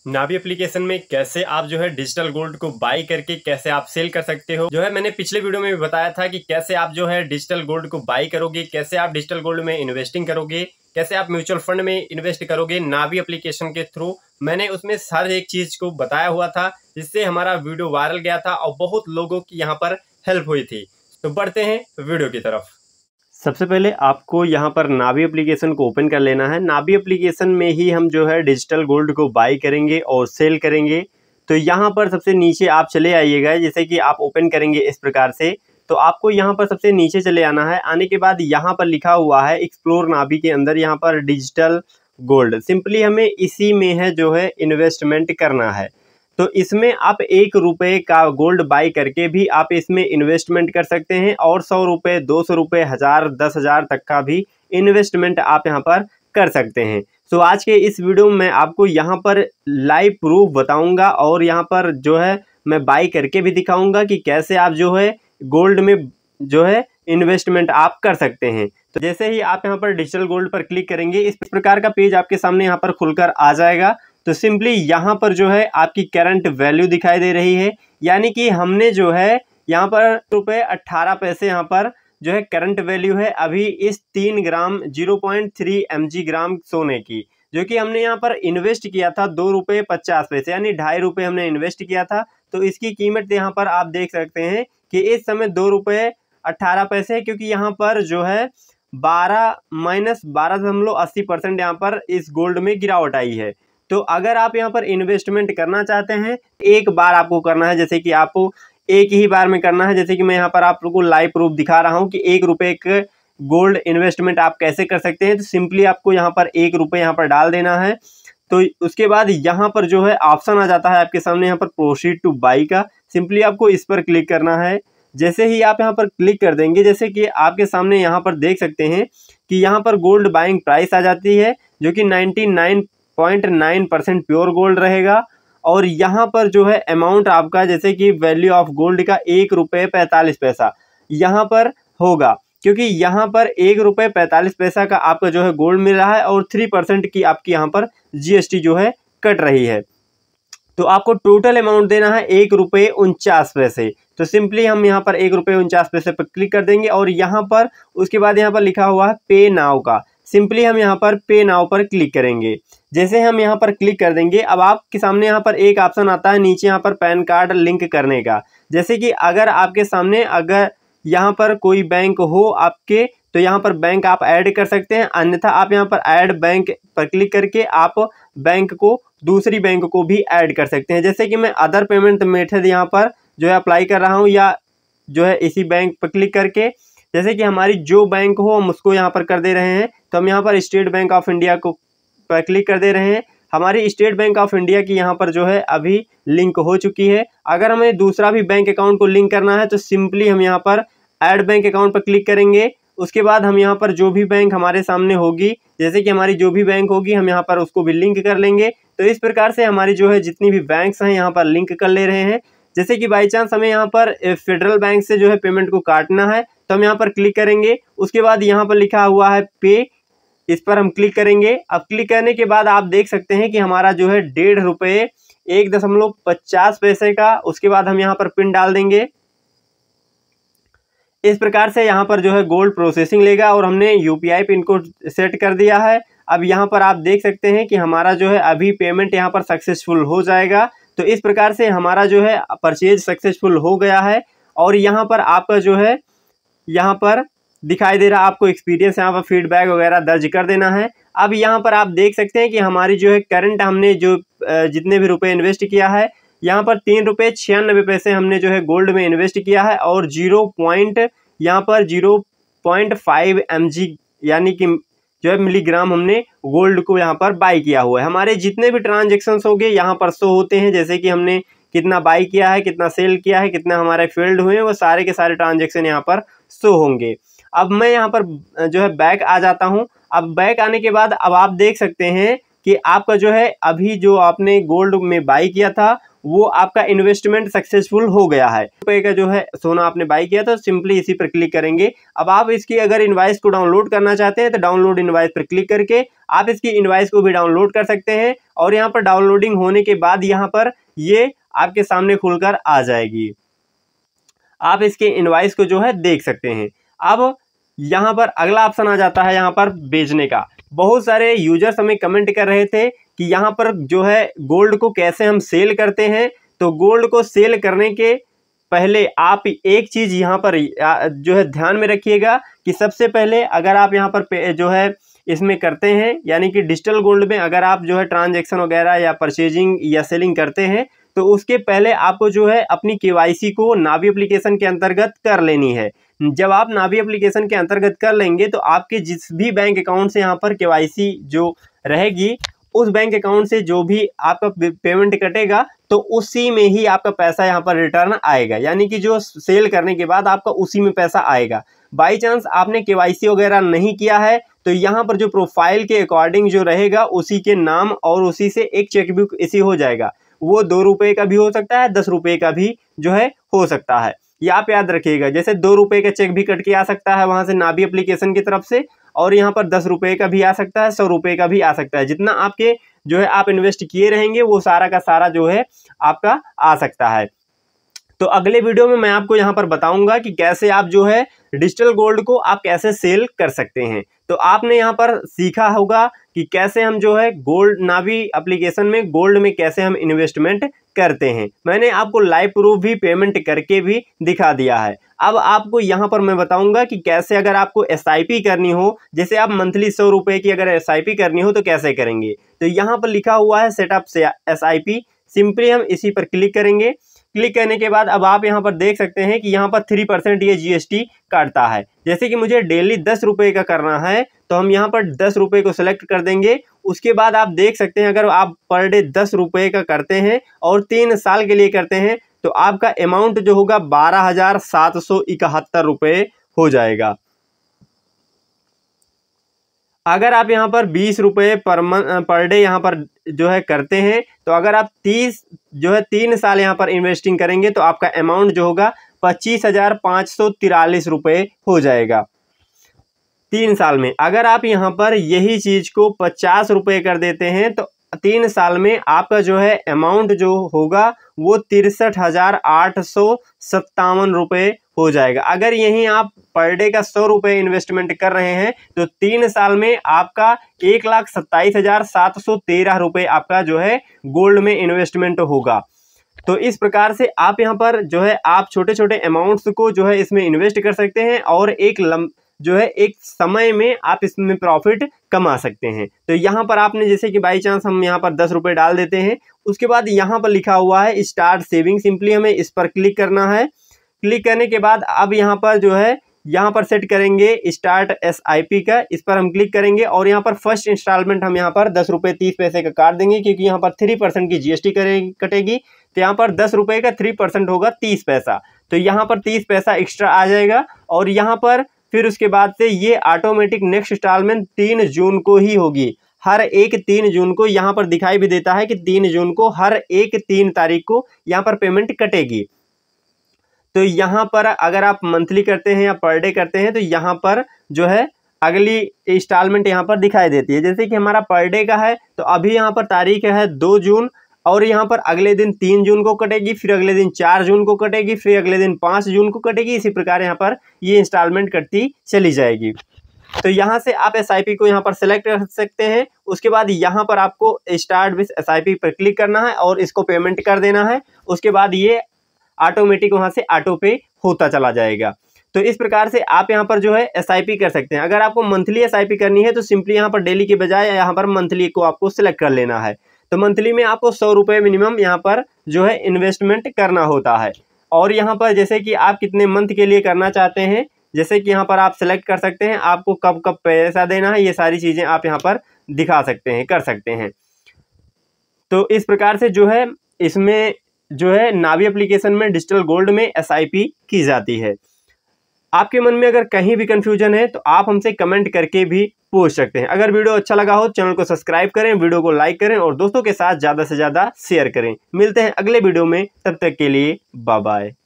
नावी application में कैसे आप जो है डिजिटल गोल्ड को बाई करके कैसे आप सेल कर सकते हो। जो है मैंने पिछले वीडियो में भी बताया था कि कैसे आप जो है डिजिटल गोल्ड को बाई करोगे, कैसे आप डिजिटल गोल्ड में इन्वेस्टिंग करोगे, कैसे आप म्यूचुअल फंड में इन्वेस्ट करोगे नावी एप्लीकेशन के थ्रू। मैंने उसमें हर एक चीज को बताया हुआ था, जिससे हमारा वीडियो वायरल गया था और बहुत लोगों की यहाँ पर हेल्प हुई थी। तो बढ़ते हैं वीडियो की तरफ। सबसे पहले आपको यहाँ पर नावी एप्लीकेशन को ओपन कर लेना है। नावी एप्लीकेशन में ही हम जो है डिजिटल गोल्ड को बाई करेंगे और सेल करेंगे। तो यहाँ पर सबसे नीचे आप चले आइएगा, जैसे कि आप ओपन करेंगे इस प्रकार से, तो आपको यहाँ पर सबसे नीचे चले आना है। आने के बाद यहाँ पर लिखा हुआ है एक्सप्लोर नावी के अंदर यहाँ पर डिजिटल गोल्ड, सिंपली हमें इसी में है जो है इन्वेस्टमेंट करना है। तो इसमें आप 1 रुपये का गोल्ड बाई करके भी आप इसमें इन्वेस्टमेंट कर सकते हैं और 100 रुपये, 200 रुपये, 1000, 10,000 तक का भी इन्वेस्टमेंट आप यहाँ पर कर सकते हैं। सो आज के इस वीडियो में आपको यहाँ पर लाइव प्रूफ बताऊंगा और यहाँ पर जो है मैं बाई करके भी दिखाऊंगा कि कैसे आप जो है गोल्ड में जो है इन्वेस्टमेंट आप कर सकते हैं। तो जैसे ही आप यहाँ पर डिजिटल गोल्ड पर क्लिक करेंगे, इस प्रकार का पेज आपके सामने यहाँ पर खुलकर आ जाएगा। तो सिंपली यहाँ पर जो है आपकी करंट वैल्यू दिखाई दे रही है, यानी कि हमने जो है यहाँ पर ₹18 यहाँ पर जो है करंट वैल्यू है अभी इस 3 ग्राम 0.3 mg ग्राम सोने की, जो कि हमने यहाँ पर इन्वेस्ट किया था ₹2.50 यानी ₹2.5 हमने इन्वेस्ट किया था। तो इसकी कीमत यहाँ पर आप देख सकते हैं कि इस समय ₹2.18 है, क्योंकि यहाँ पर जो है 12-12.80% यहाँ पर इस गोल्ड में गिरावट आई है। तो अगर आप यहाँ पर इन्वेस्टमेंट करना चाहते हैं, एक बार आपको करना है, जैसे कि आपको एक ही बार में करना है। जैसे कि मैं यहाँ पर आप लोगों को लाइव प्रूफ दिखा रहा हूँ कि 1 रुपये का गोल्ड इन्वेस्टमेंट आप कैसे कर सकते हैं। तो सिंपली आपको यहाँ पर 1 रुपये यहाँ पर डाल देना है। तो उसके बाद यहाँ पर जो है ऑप्शन आ जाता है आपके सामने यहाँ पर प्रोसीड टू बाई का, सिंपली आपको इस पर क्लिक करना है। जैसे ही आप यहाँ पर क्लिक कर देंगे, जैसे कि आपके सामने यहाँ पर देख सकते हैं कि यहाँ पर गोल्ड बाइंग प्राइस आ जाती है, जो कि 99.9% प्योर गोल्ड रहेगा। और यहाँ पर जो है अमाउंट आपका, जैसे कि वैल्यू ऑफ गोल्ड का ₹1.45 यहाँ पर होगा, क्योंकि यहाँ पर ₹1.45 का आपका जो है गोल्ड मिल रहा है और 3% की आपकी यहाँ पर GST जो है कट रही है। तो आपको टोटल अमाउंट देना है ₹1.49। तो सिंपली हम यहाँ पर ₹1.49 पर क्लिक कर देंगे और यहाँ पर उसके बाद यहाँ पर लिखा हुआ है पे नाउ का, सिंपली हम यहाँ पर पे नाउ पर क्लिक करेंगे। जैसे हम यहाँ पर क्लिक कर देंगे, अब आपके सामने यहाँ पर एक ऑप्शन आता है नीचे यहाँ पर पैन कार्ड लिंक करने का। जैसे कि अगर आपके सामने अगर यहाँ पर कोई बैंक हो आपके, तो यहाँ पर बैंक आप ऐड कर सकते हैं, अन्यथा आप यहाँ पर ऐड बैंक पर क्लिक करके आप बैंक को दूसरी बैंक को भी ऐड कर सकते हैं। जैसे कि मैं अदर पेमेंट मेथड यहाँ पर जो है अप्लाई कर रहा हूँ, या जो है इसी बैंक पर क्लिक करके, जैसे कि हमारी जो बैंक हो हम उसको यहाँ पर कर दे रहे हैं। तो हम यहाँ पर स्टेट बैंक ऑफ इंडिया को पर क्लिक कर दे रहे हैं। हमारी स्टेट बैंक ऑफ इंडिया की यहाँ पर जो है अभी लिंक हो चुकी है। अगर हमें दूसरा भी बैंक अकाउंट को लिंक करना है, तो सिंपली हम यहाँ पर ऐड बैंक अकाउंट पर क्लिक करेंगे। उसके बाद हम यहाँ पर जो भी बैंक हमारे सामने होगी, जैसे कि हमारी जो भी बैंक होगी, हम यहाँ पर उसको भी लिंक कर लेंगे। तो इस प्रकार से हमारी जो है जितनी भी बैंक्स हैं यहाँ पर लिंक कर ले रहे हैं। जैसे कि बाई चांस हमें यहाँ पर फेडरल बैंक से जो है पेमेंट को काटना है, तो हम यहाँ पर क्लिक करेंगे। उसके बाद यहाँ पर लिखा हुआ है पे, इस पर हम क्लिक करेंगे। अब क्लिक करने के बाद आप देख सकते हैं कि हमारा जो है ₹1.50 1.50 का, उसके बाद हम यहाँ पर पिन डाल देंगे। इस प्रकार से यहाँ पर जो है गोल्ड प्रोसेसिंग लेगा और हमने UPI पिन को सेट कर दिया है। अब यहाँ पर आप देख सकते हैं कि हमारा जो है अभी पेमेंट यहाँ पर सक्सेसफुल हो जाएगा। तो इस प्रकार से हमारा जो है परचेज सक्सेसफुल हो गया है। और यहाँ पर आपका जो है यहाँ पर दिखाई दे रहा है आपको एक्सपीरियंस, यहाँ पर फीडबैक वगैरह दर्ज कर देना है। अब यहाँ पर आप देख सकते हैं कि हमारी जो है करंट हमने जो जितने भी रुपए इन्वेस्ट किया है, यहाँ पर ₹3.96 हमने जो है गोल्ड में इन्वेस्ट किया है और 0.5 mg यानी कि जो है मिलीग्राम हमने गोल्ड को यहाँ पर बाई किया हुआ है। हमारे जितने भी ट्रांजेक्शन्स होंगे यहाँ पर शो होते हैं, जैसे कि हमने कितना बाई किया है, कितना सेल किया है, कितना हमारे फेल्ड हुए हैं, वो सारे के सारे ट्रांजेक्शन यहाँ पर शो होंगे। अब मैं यहाँ पर जो है बैक आ जाता हूँ। अब बैक आने के बाद अब आप देख सकते हैं कि आपका जो है अभी जो आपने गोल्ड में बाई किया था वो आपका इन्वेस्टमेंट सक्सेसफुल हो गया है। रुपये का जो है सोना आपने बाई किया तो सिंपली इसी पर क्लिक करेंगे। अब आप इसकी अगर इनवॉइस को डाउनलोड करना चाहते हैं तो डाउनलोड इनवॉइस पर क्लिक करके आप इसकी इनवॉइस को भी डाउनलोड कर सकते हैं। और यहाँ पर डाउनलोडिंग होने के बाद यहाँ पर ये आपके सामने खुलकर आ जाएगी। आप इसके इनवॉइस को जो है देख सकते हैं। अब यहाँ पर अगला ऑप्शन आ जाता है यहाँ पर बेचने का। बहुत सारे यूजर्स हमें कमेंट कर रहे थे कि यहाँ पर जो है गोल्ड को कैसे हम सेल करते हैं। तो गोल्ड को सेल करने के पहले आप एक चीज़ यहाँ पर जो है ध्यान में रखिएगा कि सबसे पहले अगर आप यहाँ पर जो है इसमें करते हैं, यानी कि डिजिटल गोल्ड में अगर आप जो है ट्रांजैक्शन वगैरह या परचेजिंग या सेलिंग करते हैं तो उसके पहले आपको जो है अपनी केवाईसी को नावी एप्लीकेशन के अंतर्गत कर लेनी है। जब आप नावी एप्लीकेशन के अंतर्गत कर लेंगे तो आपके जिस भी बैंक अकाउंट से यहाँ पर केवाईसी जो रहेगी उस बैंक अकाउंट से जो भी आपका पेमेंट कटेगा तो उसी में ही आपका पैसा यहाँ पर रिटर्न आएगा, यानी कि जो सेल करने के बाद आपका उसी में पैसा आएगा। बाई चांस आपने केवाईसी वगैरह नहीं किया है तो यहाँ पर जो प्रोफाइल के अकॉर्डिंग जो रहेगा उसी के नाम और उसी से एक चेकबुक इसी हो जाएगा। वो 2 रुपये का भी हो सकता है, 10 रुपये का भी जो है हो सकता है। ये आप याद रखिएगा। जैसे 2 रुपये का चेक भी कट के आ सकता है वहाँ से नावी एप्लीकेशन की तरफ से, और यहाँ पर 10 रुपये का भी आ सकता है, 100 रुपये का भी आ सकता है। जितना आपके जो है आप इन्वेस्ट किए रहेंगे वो सारा का सारा जो है आपका आ सकता है। तो अगले वीडियो में मैं आपको यहाँ पर बताऊंगा कि कैसे आप जो है डिजिटल गोल्ड को आप कैसे सेल कर सकते हैं। तो आपने यहाँ पर सीखा होगा कि कैसे हम जो है गोल्ड नावी एप्लीकेशन में गोल्ड में कैसे हम इन्वेस्टमेंट करते हैं। मैंने आपको लाइव प्रूफ भी पेमेंट करके भी दिखा दिया है। अब आपको यहाँ पर मैं बताऊंगा कि कैसे अगर आपको SIP करनी हो, जैसे आप मंथली 100 रुपये की अगर SIP करनी हो तो कैसे करेंगे। तो यहाँ पर लिखा हुआ है सेटअप से SIP, सिंपली हम इसी पर क्लिक करेंगे। क्लिक करने के बाद अब आप यहाँ पर देख सकते हैं कि यहाँ पर 3% ये GST काटता है। जैसे कि मुझे डेली 10 रुपये का करना है तो हम यहाँ पर 10 रुपये को सिलेक्ट कर देंगे। उसके बाद आप देख सकते हैं अगर आप पर डे 10 रुपये का करते हैं और 3 साल के लिए करते हैं तो आपका अमाउंट जो होगा 12,771 रुपये हो जाएगा। अगर आप यहाँ पर 20 रुपये पर डे यहाँ पर जो है करते हैं तो अगर आप 3 साल यहाँ पर इन्वेस्टिंग करेंगे तो आपका अमाउंट जो होगा 25,543 रुपये हो जाएगा 3 साल में। अगर आप यहाँ पर यही चीज़ को 50 रुपये कर देते हैं तो 3 साल में आपका जो है अमाउंट जो होगा वो 63,857 रुपये हो जाएगा। अगर यहीं आप पर डे का 100 रुपये इन्वेस्टमेंट कर रहे हैं तो 3 साल में आपका 1,27,713 रुपये आपका जो है गोल्ड में इन्वेस्टमेंट होगा। तो इस प्रकार से आप यहाँ पर जो है आप छोटे छोटे अमाउंट्स को जो है इसमें इन्वेस्ट कर सकते हैं और एक समय में आप इसमें प्रॉफिट कमा सकते हैं। तो यहाँ पर आपने जैसे कि बाई चांस हम यहाँ पर 10 रुपये डाल देते हैं, उसके बाद यहाँ पर लिखा हुआ है स्टार्ट सेविंग, सिंपली हमें इस पर क्लिक करना है। क्लिक करने के बाद अब यहाँ पर जो है यहाँ पर सेट करेंगे स्टार्ट SIP का, इस पर हम क्लिक करेंगे और यहाँ पर फर्स्ट इंस्टॉलमेंट हम यहाँ पर 10 रुपये 30 पैसे का काट देंगे, क्योंकि यहाँ पर 3% की GST कटेगी। तो यहाँ पर 10 रुपये का 3% होगा 30 पैसा, तो यहाँ पर 30 पैसा एक्स्ट्रा आ जाएगा। और यहाँ पर फिर उसके बाद से ये ऑटोमेटिक नेक्स्ट इंस्टॉलमेंट 3 जून को ही होगी। हर एक 3 जून को यहाँ पर दिखाई भी देता है कि 3 जून को हर एक 3 तारीख को यहाँ पर पेमेंट कटेगी। तो यहाँ पर अगर आप मंथली करते हैं या पर डे करते हैं तो यहाँ पर जो है अगली इंस्टॉलमेंट यहाँ पर दिखाई देती है। जैसे कि हमारा पर डे का है तो अभी यहाँ पर तारीख है 2 जून और यहाँ पर अगले दिन 3 जून को कटेगी, फिर अगले दिन 4 जून को कटेगी, फिर अगले दिन 5 जून को कटेगी। इसी प्रकार यहाँ पर ये इंस्टॉलमेंट कटती चली जाएगी। तो यहाँ से आप SIP को यहाँ पर सेलेक्ट कर सकते हैं। उसके बाद यहाँ पर आपको स्टार्ट विथ SIP पर क्लिक करना है और इसको पेमेंट कर देना है। उसके बाद ये ऑटोमेटिक वहाँ से ऑटो पे होता चला जाएगा। तो इस प्रकार से आप यहाँ पर जो है SIP कर सकते हैं। अगर आपको मंथली SIP करनी है तो सिंपली यहाँ पर डेली के बजाय यहाँ पर मंथली को आपको सिलेक्ट कर लेना है। तो मंथली में आपको 100 रुपये मिनिमम यहाँ पर जो है इन्वेस्टमेंट करना होता है। और यहाँ पर जैसे कि आप कितने मंथ के लिए करना चाहते हैं, जैसे कि यहाँ पर आप सेलेक्ट कर सकते हैं, आपको कब कब पैसा देना है, ये सारी चीज़ें आप यहाँ पर दिखा सकते हैं, कर सकते हैं। तो इस प्रकार से जो है इसमें जो है नावी एप्लीकेशन में डिजिटल गोल्ड में SIP की जाती है। आपके मन में अगर कहीं भी कंफ्यूजन है तो आप हमसे कमेंट करके भी पूछ सकते हैं। अगर वीडियो अच्छा लगा हो चैनल को सब्सक्राइब करें, वीडियो को लाइक करें और दोस्तों के साथ ज़्यादा से ज़्यादा शेयर करें। मिलते हैं अगले वीडियो में, तब तक के लिए बाय बाय।